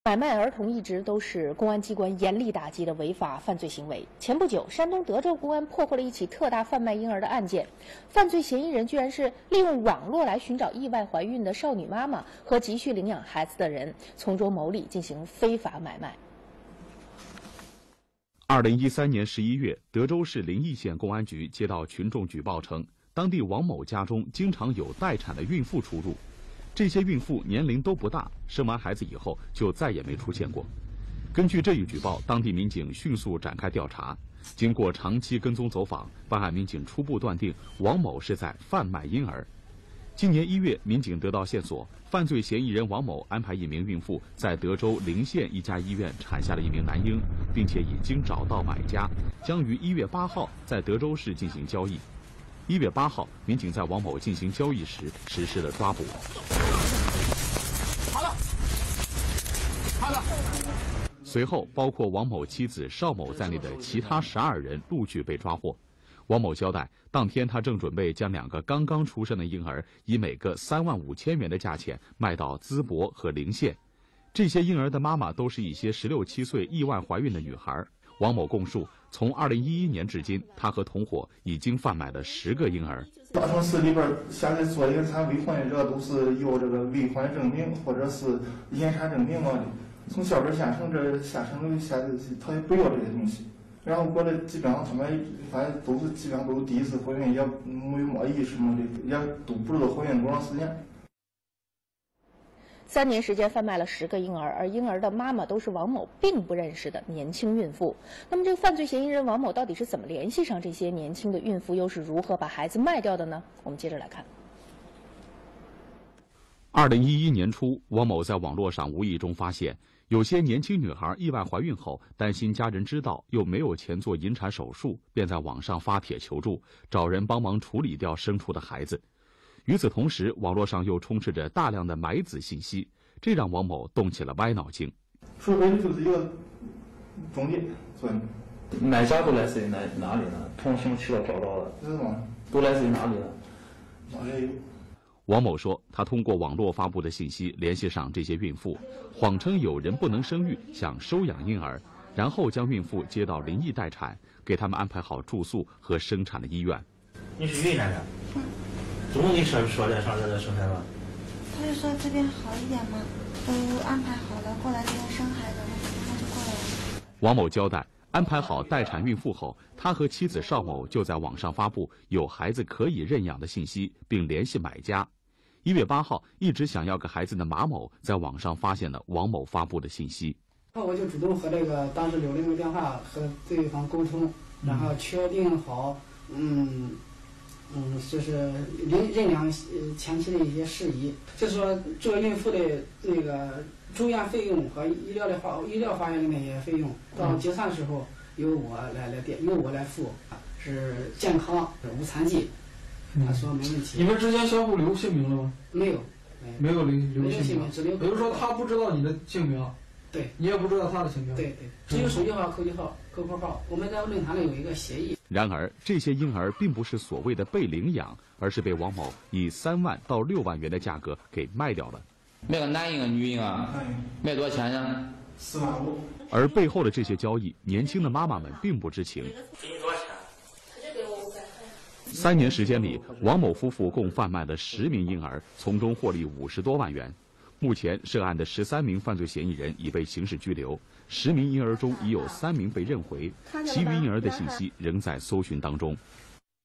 买卖儿童一直都是公安机关严厉打击的违法犯罪行为。前不久，山东德州公安破获了一起特大贩卖婴儿的案件，犯罪嫌疑人居然是利用网络来寻找意外怀孕的少女妈妈和急需领养孩子的人，从中牟利进行非法买卖。 2013年11月，德州市临沂县公安局接到群众举报称，当地王某家中经常有待产的孕妇出入。这些孕妇年龄都不大，生完孩子以后就再也没出现过。根据这一举报，当地民警迅速展开调查。经过长期跟踪走访，办案民警初步断定王某是在贩卖婴儿。今年1月，民警得到线索，犯罪嫌疑人王某安排一名孕妇在德州临县一家医院产下了一名男婴，并且已经找到买家，将于1月8号在德州市进行交易。1月8号，民警在王某进行交易时实施了抓捕。好了。随后，包括王某妻子邵某在内的其他12人陆续被抓获。王某交代，当天他正准备将2个刚刚出生的婴儿以每个35000元的价钱卖到淄博和临县。这些婴儿的妈妈都是一些16、17岁意外怀孕的女孩。王某供述，从2011年至今，他和同伙已经贩卖了10个婴儿。 大城市里边现在做引产未婚者都是有这个未婚证明或者是引产证明的。从小边县城这下城他也不要这些东西。然后过来基本上他们反正都是基本上都是第一次怀孕，也没有么意识么的，也都不知道怀孕多长时间。 3年时间贩卖了10个婴儿，而婴儿的妈妈都是王某并不认识的年轻孕妇。那么这个犯罪嫌疑人王某到底是怎么联系上这些年轻的孕妇，又是如何把孩子卖掉的呢？我们接着来看。 2011年初，王某在网络上无意中发现，有些年轻女孩意外怀孕后，担心家人知道又没有钱做引产手术，便在网上发帖求助，找人帮忙处理掉生出的孩子。与此同时，网络上又充斥着大量的买子信息，这让王某动起了歪脑筋。 说白了就是一个中介，所以买家都来自于哪里呢？通讯渠道找到了， 是吗？ 都来自于哪里呢？ 哪里有？ 王某说，他通过网络发布的信息联系上这些孕妇，谎称有人不能生育，想收养婴儿，然后将孕妇接到临沂待产，给他们安排好住宿和生产的医院。 你是云南的？怎么跟你说的上这生孩子？ 他就说这边好一点嘛，都安排好了，过来这边生孩子，他就过来了。 王某交代，安排好待产孕妇后，他和妻子邵某就在网上发布有孩子可以认养的信息，并联系买家。1月8号，一直想要个孩子的马某在网上发现了王某发布的信息。 我就主动和这个当时留了一个电话和对方沟通，然后确定好，就是认养前期的一些事宜，就是说做孕妇的那个住院费用和医疗花园的那些费用，到结算时候由我来付，是健康无残疾。他说没问题。 你们之间相互留姓名了吗？ 没有， 没有留姓名， 只留。 也就是说，他不知道你的姓名， 对， 你也不知道他的姓名， 对，只有手机号、口机号、QQ号。我们在论坛里有一个协议。 然而，这些婴儿并不是所谓的被领养，而是被王某以3万到6万元的价格给卖掉了。 卖个男婴啊、女婴啊，卖多少钱呢 ？4万5。 而背后的这些交易，年轻的妈妈们并不知情。3年时间里，王某夫妇共贩卖了10名婴儿，从中获利50多万元。目前涉案的13名犯罪嫌疑人已被刑事拘留，10名婴儿中已有3名被认回，其余婴儿的信息仍在搜寻当中。